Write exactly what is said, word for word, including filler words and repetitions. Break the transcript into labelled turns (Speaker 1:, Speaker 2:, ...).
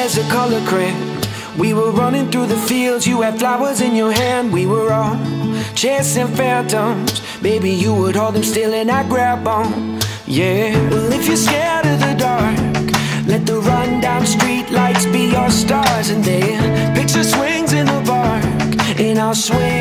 Speaker 1: as a color crayon. We were running through the fields, you had flowers in your hand. We were all chasing phantoms. Baby, you would hold them still and I'd grab on. Yeah, well, if you're scared of the dark, let the rundown street lights be your stars. And then picture swings in the park, and I'll swing